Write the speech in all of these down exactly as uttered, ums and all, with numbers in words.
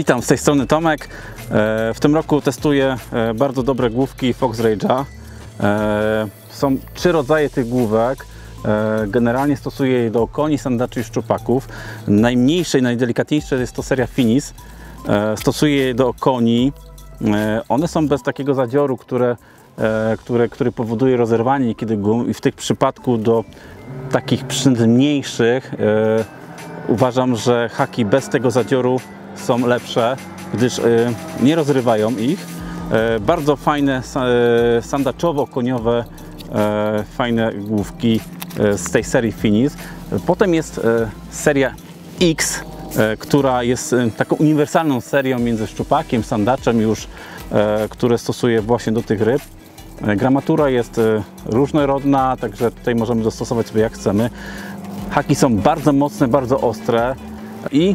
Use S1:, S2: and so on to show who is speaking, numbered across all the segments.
S1: Witam, z tej strony Tomek. W tym roku testuję bardzo dobre główki Fox Rage'a. Są trzy rodzaje tych główek. Generalnie stosuję je do koni, sandaczy i szczupaków. Najmniejsze i najdelikatniejsze jest to seria Finis. Stosuję je do koni. One są bez takiego zadzioru, które, które, który powoduje rozerwanie kiedy gum, i w tych przypadku do takich przynęt mniejszych uważam, że haki bez tego zadzioru są lepsze, gdyż nie rozrywają ich. Bardzo fajne sandaczowo-koniowe fajne główki z tej serii Finis. Potem jest seria X, która jest taką uniwersalną serią między szczupakiem, sandaczem już, które stosuję właśnie do tych ryb. Gramatura jest różnorodna, także tutaj możemy dostosować sobie jak chcemy. Haki są bardzo mocne, bardzo ostre i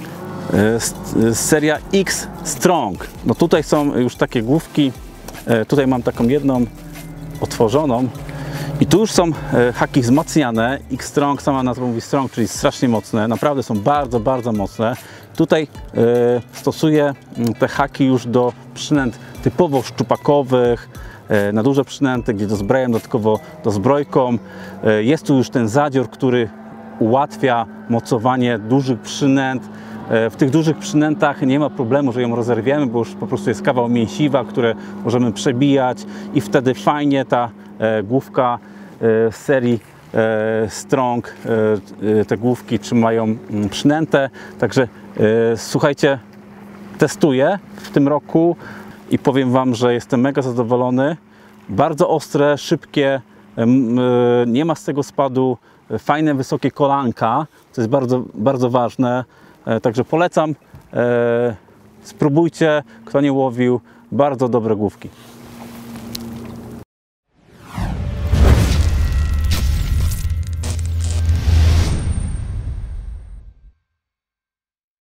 S1: seria X Strong. No tutaj są już takie główki, tutaj mam taką jedną otworzoną i tu już są haki wzmacniane. X Strong, sama nazwa mówi Strong, czyli strasznie mocne, naprawdę są bardzo, bardzo mocne. Tutaj stosuję te haki już do przynęt typowo szczupakowych, na duże przynęty, gdzie dozbrajam dodatkowo dozbrojką. Jest tu już ten zadzior, który ułatwia mocowanie dużych przynęt. W tych dużych przynętach nie ma problemu, że ją rozerwiemy, bo już po prostu jest kawał mięsiwa, które możemy przebijać i wtedy fajnie ta główka z serii Strong, te główki trzymają przynętę. Także słuchajcie, testuję w tym roku i powiem Wam, że jestem mega zadowolony. Bardzo ostre, szybkie, nie ma z tego spadu, fajne, wysokie kolanka, co jest bardzo, bardzo ważne. Także polecam, spróbujcie, kto nie łowił, bardzo dobre główki.